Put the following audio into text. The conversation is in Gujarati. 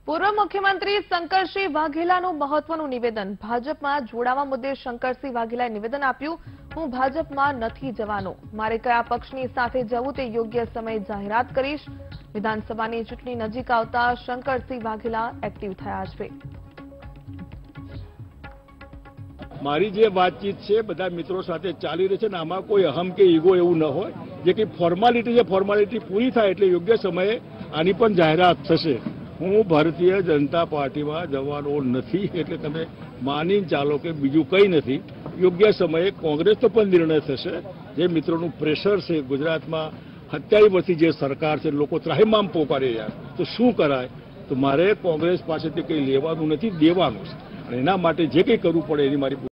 પૂર્વ મુખ્યમંત્રી શંકરસિંહ વાઘેલાનું મહત્વનું નિવેદન। ભાજપમાં જોડાવા મુદ્દે શંકરસિંહ વાઘેલાએ નિવેદન આપ્યું। હું ભાજપમાં નથી જવાનો, મારે કયા પક્ષની સાથે જવું તે યોગ્ય સમયે જાહેરાત કરીશ। વિધાનસભાની ચૂંટણી નજીક આવતા શંકરસિંહ વાઘેલા એક્ટિવ થયા છે। મારી જે વાતચીત છે બધા મિત્રો સાથે ચાલી રહી છે ને આમાં કોઈ અહમ કે ઈગો એવું ન હોય। જે કંઈ ફોર્માલિટી છે ફોર્માલિટી પૂરી થાય એટલે યોગ્ય સમયે આની પણ જાહેરાત થશે। હું ભારતીય જનતા પાર્ટીમાં જવાનો નથી એટલે તમે માની ચાલો કે બીજું કંઈ નથી। યોગ્ય સમયે કોંગ્રેસનો પણ નિર્ણય થશે। જે મિત્રોનું પ્રેશર છે ગુજરાતમાં 27 વર્ષથી જે સરકાર છે લોકો ત્રાહિમામ પોકારી રહ્યા તો શું કરાય, તો મારે કોંગ્રેસ પાસેથી કંઈ લેવાનું નથી, દેવાનું છે। અને એના માટે જે કંઈ કરવું પડે એની મારી